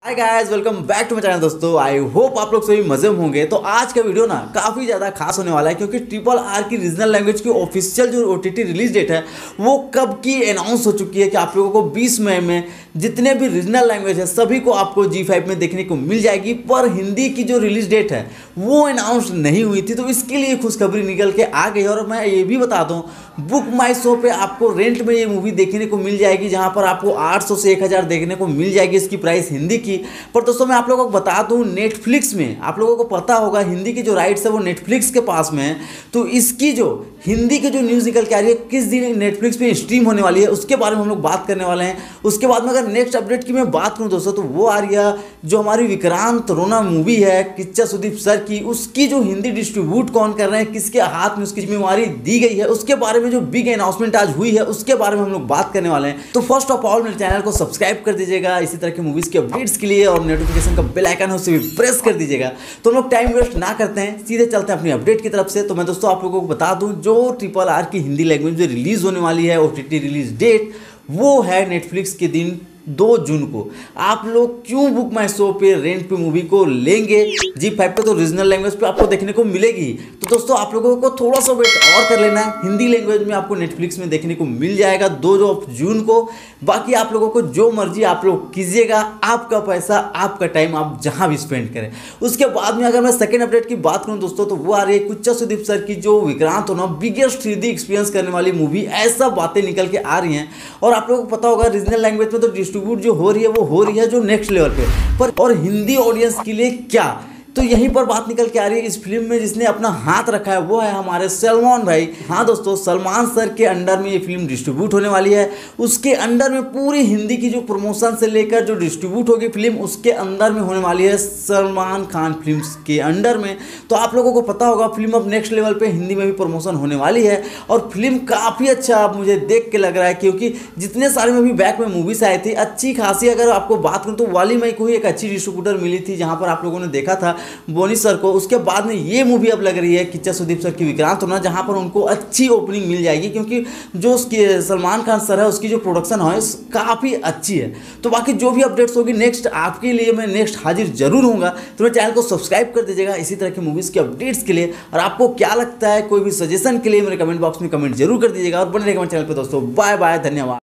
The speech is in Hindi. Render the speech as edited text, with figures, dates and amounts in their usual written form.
Hi guys, welcome back to my channel. दोस्तों आई होप आप लोग सभी मजे में होंगे। तो आज का वीडियो ना काफ़ी ज़्यादा खास होने वाला है क्योंकि RRR की रीजनल लैंग्वेज की ऑफिशियल जो OTT रिलीज डेट है वो कब की अनाउंस हो चुकी है कि आप लोगों को 20 मई में जितने भी रीजनल लैंग्वेज है सभी को आपको G5 में देखने को मिल जाएगी। पर हिंदी की जो रिलीज डेट है वो अनाउंस नहीं हुई थी, तो इसके लिए खुशखबरी निकल के आ गई। और मैं ये भी बता दूँ, बुक माई शो पे आपको रेंट में ये मूवी देखने को मिल जाएगी, जहाँ पर आपको 800 से 1000 देखने को मिल जाएगी इसकी प्राइस हिंदी की। पर दोस्तों मैं आप लोगों को बता दूं, नेटफ्लिक्स में आप लोगों को पता होगा हिंदी की जो राइट्स है वो नेटफ्लिक्स के पास में है। तो इसकी जो हिंदी की जो न्यूज़ निकल के आ रही है किस दिन नेटफ्लिक्स पे स्ट्रीम होने वाली है उसके बारे में हम लोग बात करने वाले हैं। उसके बाद में अगर नेक्स्ट अपडेट की मैं बात करूं दोस्तों, तो वो आ रही है जो हमारी विक्रांत रोना मूवी है किच्चा सुदीप सर की, उसकी जो हिंदी डिस्ट्रीब्यूट कौन कर रहे हैं, किसके हाथ में उसकी जिम्मेवारी दी गई है, उसके बारे में जो बिग अनाउंसमेंट आज हुई है उसके बारे में हम लोग बात करने वाले हैं। तो फर्स्ट ऑफ ऑल मेरे चैनल को सब्सक्राइब कर दीजिएगा इसी तरह की मूवीज के अपडेट्स के लिए, और नोटिफिकेशन का बेल आइकन है उसे भी प्रेस कर दीजिएगा। तो हम लोग टाइम वेस्ट ना करते हैं, सीधे चलते हैं अपनी अपडेट की तरफ से। तो मैं दोस्तों आप लोगों को बता दूं, जो RRR की हिंदी लैंग्वेज में रिलीज होने वाली है OTT रिलीज डेट वो है नेटफ्लिक्स के दिन 2 जून को। आप लोग क्यों बुक माई शो पे रेंट पे मूवी को लेंगे, G5 पे तो रीजनल लैंग्वेज पे आपको देखने को मिलेगी। तो दोस्तों आप लोगों को थोड़ा सा वेट और कर लेना है, हिंदी लैंग्वेज में आपको नेटफ्लिक्स में देखने को मिल जाएगा 2 जून को। बाकी आप लोगों को जो मर्जी आप लोग कीजिएगा, आपका पैसा आपका टाइम आप जहां भी स्पेंड करें। उसके बाद में अगर मैं सेकेंड अपडेट की बात करूं दोस्तों, तो वो आ रही है कुच्चा सुदीप सर की जो विक्रांत होना बिगेस्ट 3D एक्सपीरियंस करने वाली मूवी। ऐसा बातें निकल के आ रही हैं। और आप लोगों को पता होगा रीजनल लैंग्वेज में तो डिस्ट्रीब्यूट जो हो रही है वो हो रही है जो नेक्स्ट लेवल पे, पर और हिंदी ऑडियंस के लिए क्या, तो यहीं पर बात निकल के आ रही है। इस फिल्म में जिसने अपना हाथ रखा है वो है हमारे सलमान भाई। हाँ दोस्तों, सलमान सर के अंडर में ये फिल्म डिस्ट्रीब्यूट होने वाली है। उसके अंडर में पूरी हिंदी की जो प्रमोशन से लेकर जो डिस्ट्रीब्यूट होगी फिल्म उसके अंदर में होने वाली है, सलमान खान फिल्म्स के अंडर में। तो आप लोगों को पता होगा फिल्म अब नेक्स्ट लेवल पे हिंदी में भी प्रमोशन होने वाली है। और फिल्म काफ़ी अच्छा अब मुझे देख के लग रहा है, क्योंकि जितने सारे में भी बैक में मूवीज आई थी अच्छी खासी, अगर आपको बात करूँ तो वाली मई को ही एक अच्छी डिस्ट्रीब्यूटर मिली थी जहाँ पर आप लोगों ने देखा था बोनी सर को। उसके बाद में ये मूवी अब लग रही है किच्चा सुदीप सर की विक्रांत होना, जहां पर उनको अच्छी ओपनिंग मिल जाएगी, क्योंकि जो उसकी सलमान खान सर है उसकी जो प्रोडक्शन है काफ़ी अच्छी है। तो बाकी जो भी अपडेट्स होगी नेक्स्ट आपके लिए मैं नेक्स्ट हाजिर जरूर होऊंगा। तो मेरे चैनल को सब्सक्राइब कर दीजिएगा इसी तरह की मूवीज़ के अपडेट्स के लिए। और आपको क्या लगता है, कोई भी सजेशन के लिए मेरे कमेंट बॉक्स में कमेंट जरूर कर दीजिएगा। और बने रहेगा मेरे चैनल पर दोस्तों। बाय बाय, धन्यवाद।